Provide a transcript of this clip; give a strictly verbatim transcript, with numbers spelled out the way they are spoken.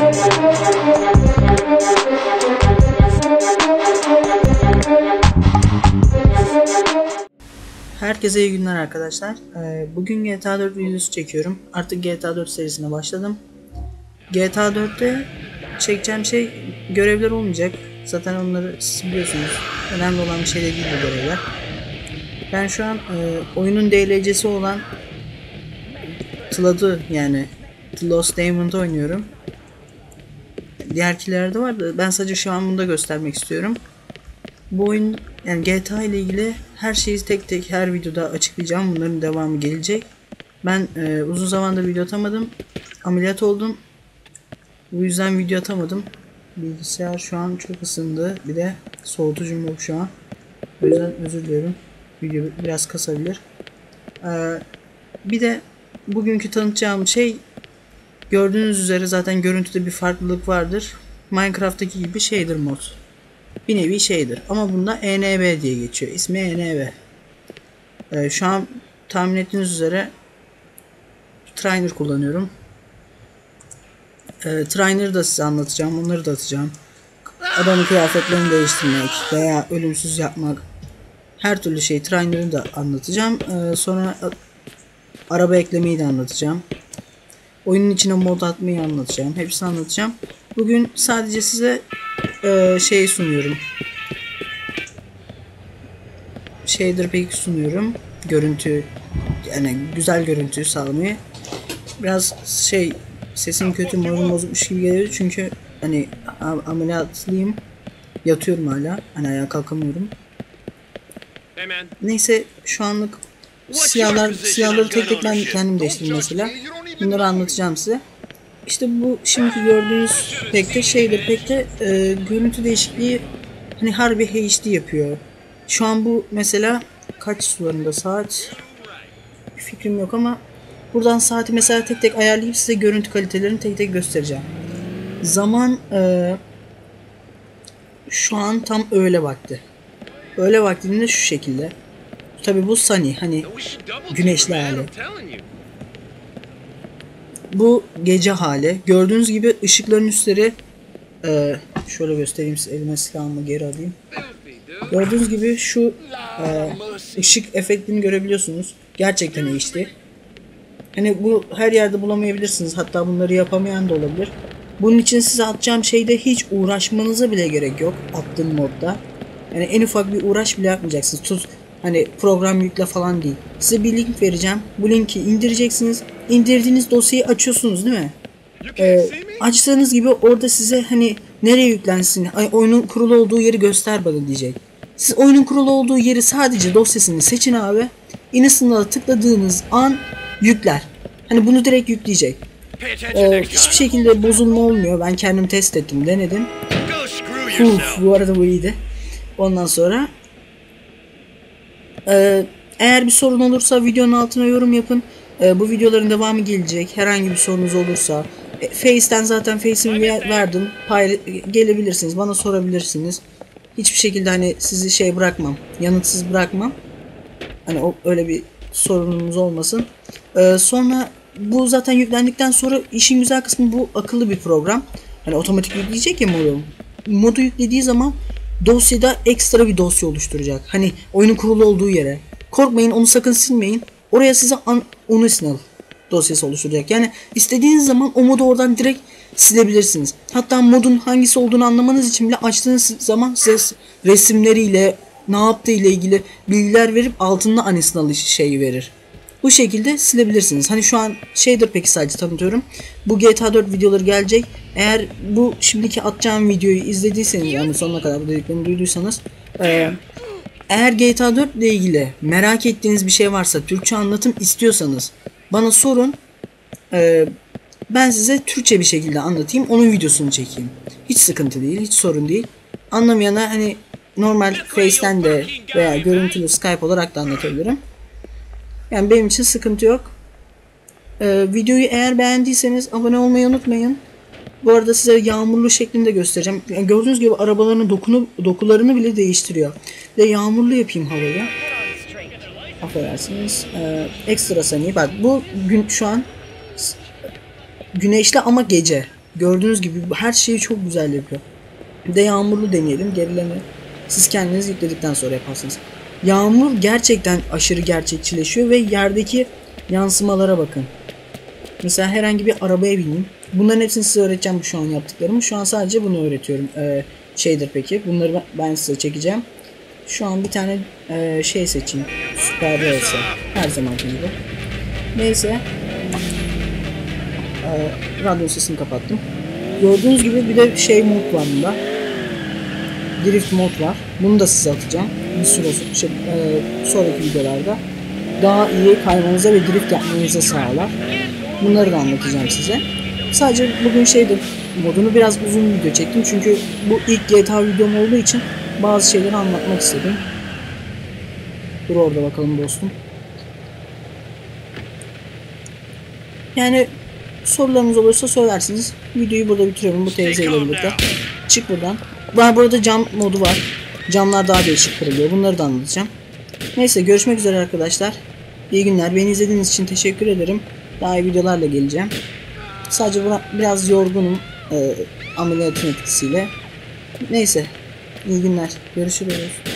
Herkese iyi günler arkadaşlar. Bugün G T A dört videosu çekiyorum. Artık G T A dört serisine başladım. G T A dörtte çekeceğim şey görevler olmayacak. Zaten onları siz biliyorsunuz. Önemli olan bir şey de değil bu görevler. Ben şu an e, oyunun D L C'si olan Tlad'ı yani The Lost Diamond'ı oynuyorum. Diğerkiler de var da ben sadece şu an bunu da göstermek istiyorum. Bu oyun yani G T A ile ilgili her şeyi tek tek her videoda açıklayacağım. Bunların devamı gelecek. Ben e, uzun zamandır video atamadım. Ameliyat oldum. Bu yüzden video atamadım. Bilgisayar şu an çok ısındı. Bir de soğutucum yok şu an. O yüzden özür diliyorum. Video biraz kasabilir. Ee, bir de bugünkü tanıtacağım şey gördüğünüz üzere zaten görüntüde bir farklılık vardır. Minecraft'taki gibi shader mod. Bir nevi shader ama bunda E N B diye geçiyor. İsmi E N B. Ee, şu an tahmin ettiğiniz üzere Trainer kullanıyorum. Ee, Trainer'ı da size anlatacağım. Onları da atacağım. Adamın kıyafetlerini değiştirmek veya ölümsüz yapmak. Her türlü şey Trainer'ı da anlatacağım. Ee, sonra araba eklemeyi de anlatacağım. Oyunun içine mod atmayı anlatacağım. Hepsini anlatacağım. Bugün sadece size e, şey sunuyorum. Shader Pack sunuyorum. Görüntü yani güzel görüntü sağlamayı. Biraz şey sesim kötü, moralim bozukmuş gibi geliyor çünkü hani ameliyatlıyım. Yatıyorum hala. Hani ayağa kalkamıyorum. Neyse şu anlık siyahlar, siyahları tek tek ben kendim değiştirdim mesela. Bunları anlatacağım size. İşte bu şimdi gördüğünüz pek de şeydir pek de e, görüntü değişikliği hani harbi H D yapıyor. Şu an bu mesela kaç sularında saat bir fikrim yok ama buradan saati mesela tek tek ayarlayıp size görüntü kalitelerini tek tek göstereceğim. Zaman e, şu an tam öğle vakti. Öğle vaktinde şu şekilde. Tabi bu sunny hani güneşli hali. Bu gece hali. Gördüğünüz gibi ışıkların üstleri e, şöyle göstereyim size, elime silahımı geri alayım. Gördüğünüz gibi şu e, ışık efektini görebiliyorsunuz. Gerçekten iyi işte. Hani bu her yerde bulamayabilirsiniz. Hatta bunları yapamayan da olabilir. Bunun için size atacağım şeyde hiç uğraşmanıza bile gerek yok. Attığım modda. Yani en ufak bir uğraş bile yapmayacaksınız. Tut hani program yükle falan değil. Size bir link vereceğim. Bu linki indireceksiniz. İndirdiğiniz dosyayı açıyorsunuz değil mi? Ee, açtığınız gibi orada size hani nereye yüklensin, ay, oyunun kurulu olduğu yeri göster bana diyecek. Siz oyunun kurulu olduğu yeri sadece dosyasını seçin abi. Innocent'a tıkladığınız an yükler. Hani bunu direkt yükleyecek. Ee, hiçbir şekilde bozulma olmuyor. Ben kendim test ettim, denedim. Uf, bu arada bu iyiydi. Ondan sonra e, eğer bir sorun olursa videonun altına yorum yapın. E, bu videoların devamı gelecek. Herhangi bir sorunuz olursa e, Face'ten zaten Face'imi verdim. Payla gelebilirsiniz. Bana sorabilirsiniz. Hiçbir şekilde hani sizi şey bırakmam. Yanıtsız bırakmam. Hani o öyle bir sorunumuz olmasın. E, sonra bu zaten yüklendikten sonra işin güzel kısmı bu akıllı bir program. Hani otomatik yükleyecek ya modu. Modu yüklediği zaman dosyada ekstra bir dosya oluşturacak. Hani oyunun kurulu olduğu yere. Korkmayın, onu sakın silmeyin. Oraya size Unisnal dosyası oluşturacak. Yani istediğiniz zaman o modu oradan direkt silebilirsiniz. Hatta modun hangisi olduğunu anlamanız için bile açtığınız zaman size resimleriyle ne yaptığı ile ilgili bilgiler verip altında Unisnal şeyi verir. Bu şekilde silebilirsiniz. Hani şu an şeydir peki sadece tanıtıyorum. Bu G T A dört videoları gelecek. Eğer bu şimdiki atacağım videoyu izlediyseniz yani sonuna kadar bu dediklerimi duyduysanız e, eğer G T A dört ile ilgili merak ettiğiniz bir şey varsa, Türkçe anlatım istiyorsanız bana sorun. E, ben size Türkçe bir şekilde anlatayım. Onun videosunu çekeyim. Hiç sıkıntı değil. Hiç sorun değil. Anlamayana hani normal Face'ten de veya görüntülü Skype olarak da anlatabilirim. Yani benim için sıkıntı yok. Ee, videoyu eğer beğendiyseniz abone olmayı unutmayın. Bu arada size yağmurlu şeklinde göstereceğim. Yani gördüğünüz gibi arabaların dokunu, dokularını bile değiştiriyor. Ve yağmurlu yapayım havayı. Affedersiniz. Ee, ekstra saniye. Bak bu gün şu an güneşli ama gece. Gördüğünüz gibi her şeyi çok güzel yapıyor. Bir de yağmurlu deneyelim. Gerileme siz kendiniz yükledikten sonra yaparsınız. Yağmur gerçekten aşırı gerçekçileşiyor ve yerdeki yansımalara bakın. Mesela herhangi bir arabaya bineyim. Bunların hepsini size öğreteceğim, bu şu an yaptıklarımı. Şu an sadece bunu öğretiyorum. Ee, şeydir peki. Bunları ben size çekeceğim. Şu an bir tane e, şey seçeyim. Süper olsa. Her zamanki gibi. Neyse. Ee, radyo sesini kapattım. Gördüğünüz gibi bir de şey mod var bunda. Drift mod var. Bunu da size atacağım. Bir süre şey, e, sonraki videolarda. Daha iyi kaymanıza ve drift yapmanıza sağlar. Bunları da anlatacağım size. Sadece bugün şeydi, modunu biraz uzun video çektim. Çünkü bu ilk G T A videom olduğu için bazı şeyleri anlatmak istedim. Dur orada bakalım dostum. Yani sorularınız olursa söylersiniz. Videoyu burada bitiriyorum bu teyzeyle birlikte. Çık buradan. Ben burada cam modu var. Camlar daha değişik kırılıyor. Bunları da anlatacağım. Neyse, görüşmek üzere arkadaşlar. İyi günler. Beni izlediğiniz için teşekkür ederim. Daha iyi videolarla geleceğim. Sadece biraz yorgunum e, ameliyatın etkisiyle. Neyse. İyi günler. Görüşürüz.